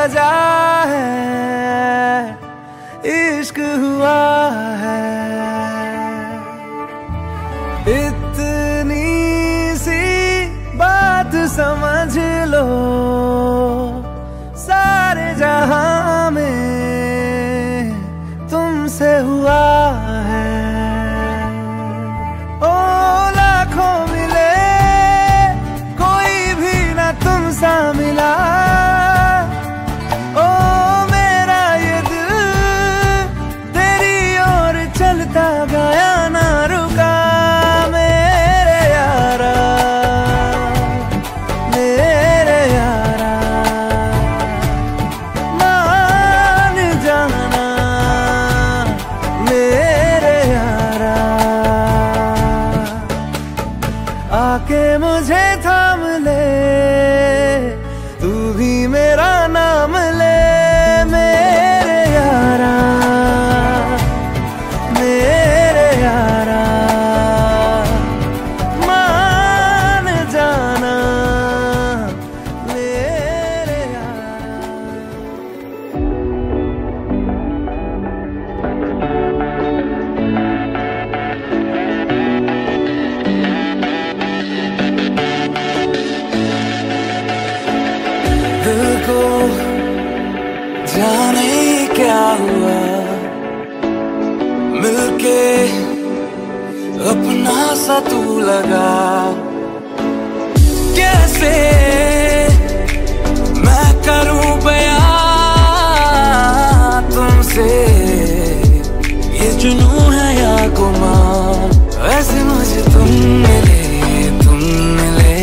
वजह है, इश्क हुआ है। इतनी सी बात समझ लो, सारे जहां में तुमसे हुआ है। ओ लाखों मिले, कोई भी ना तुम सा मिला। ओ मेरा ये दिल तेरी ओर चलता गया, ना रुका। मेरे यारा, मेरे यारा, मान जाना मेरे यारा। आके मुझे थाम ले, तू भी मेरा नाम ले। मेरे यारा, मेरे यारा, मान जाना मेरे यारा। दिल को जाने क्या हुआ, मिलके अपना सा तू लगा। कैसे मैं करूं बयां तुमसे, ये जुनून है या गुमान। वैसे मुझे तुम मिले, तुम मिले,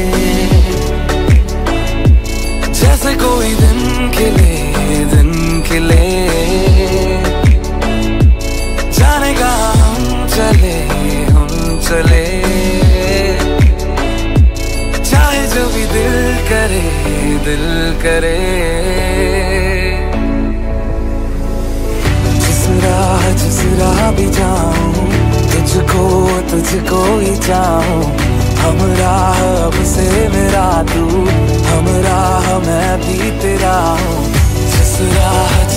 जैसे कोई दिन खिले, दिन खिले। जाने का हम चले, हम चले, चाहे जो भी दिल करे, दिल करे। जिस राह भी जाऊं, तुझको तुझको ही चाहूं। हमराह अब से मेरा तू, हमराह मैं भी तेरा हूँ। जिस राह